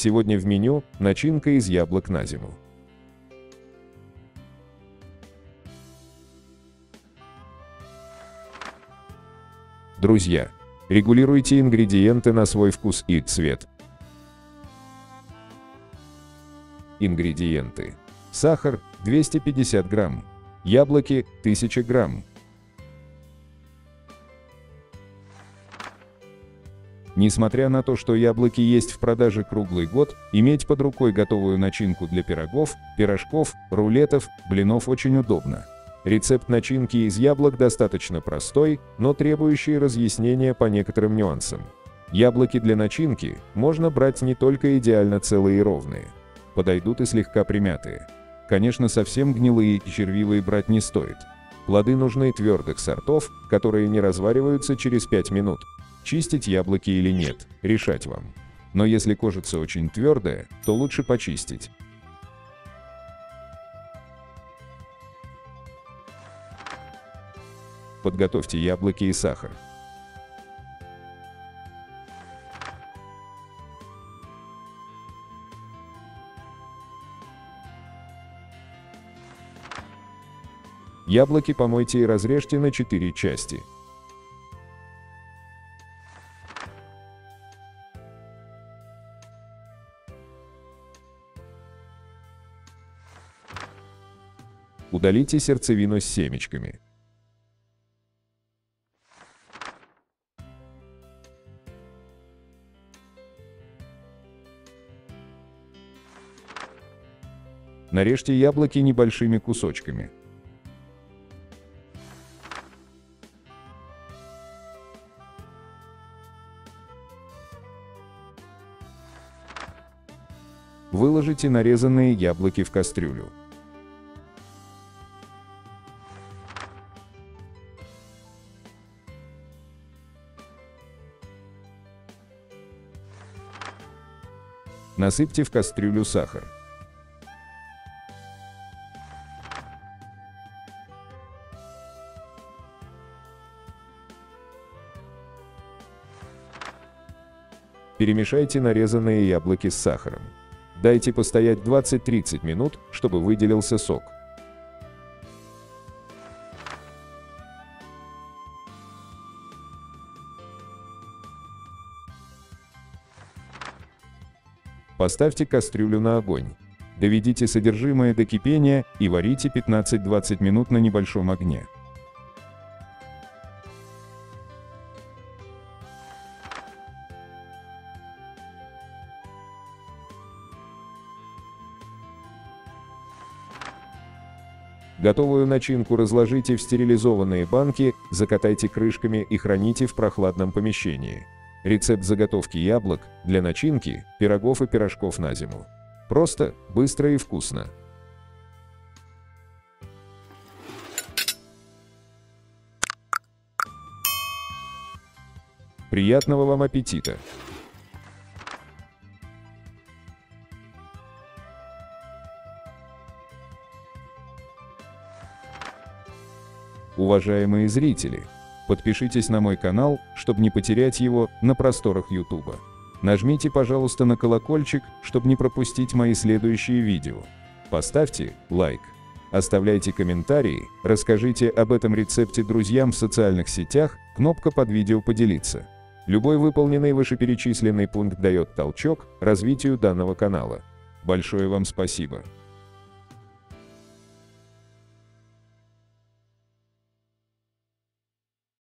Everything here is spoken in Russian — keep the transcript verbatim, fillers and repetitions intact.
Сегодня в меню начинка из яблок на зиму. Друзья, регулируйте ингредиенты на свой вкус и цвет. Ингредиенты. Сахар двести пятьдесят грамм. Яблоки тысяча грамм. Несмотря на то, что яблоки есть в продаже круглый год, иметь под рукой готовую начинку для пирогов, пирожков, рулетов, блинов очень удобно. Рецепт начинки из яблок достаточно простой, но требующий разъяснения по некоторым нюансам. Яблоки для начинки можно брать не только идеально целые и ровные. Подойдут и слегка примятые. Конечно, совсем гнилые и червивые брать не стоит. Плоды нужны твердых сортов, которые не развариваются через пять минут. Чистить яблоки или нет, решать вам. Но если кожица очень твердая, то лучше почистить. Подготовьте яблоки и сахар. Яблоки помойте и разрежьте на четыре части. Удалите сердцевину с семечками. Нарежьте яблоки небольшими кусочками. Выложите нарезанные яблоки в кастрюлю. Насыпьте в кастрюлю сахар. Перемешайте нарезанные яблоки с сахаром. Дайте постоять двадцать-тридцать минут, чтобы выделился сок. Поставьте кастрюлю на огонь. Доведите содержимое до кипения и варите пятнадцать-двадцать минут на небольшом огне. Готовую начинку разложите в стерилизованные банки, закатайте крышками и храните в прохладном помещении. Рецепт заготовки яблок для начинки, пирогов и пирожков на зиму. Просто, быстро и вкусно. Приятного вам аппетита! Уважаемые зрители, подпишитесь на мой канал, чтобы не потерять его на просторах ютуба. Нажмите, пожалуйста, на колокольчик, чтобы не пропустить мои следующие видео. Поставьте лайк. Оставляйте комментарии, расскажите об этом рецепте друзьям в социальных сетях, кнопка под видео «Поделиться». Любой выполненный вышеперечисленный пункт дает толчок развитию данного канала. Большое вам спасибо!